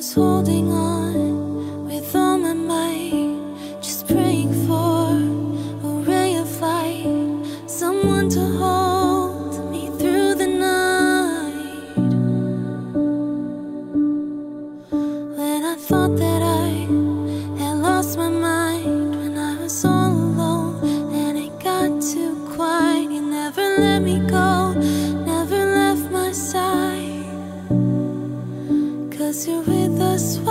was holding on with all my might, just praying for a ray of light, someone to hold me through the night. When I thought that I had lost my mind, when I was all alone and it got too quiet, you never let me go, never left my side. 'Cause you're with us.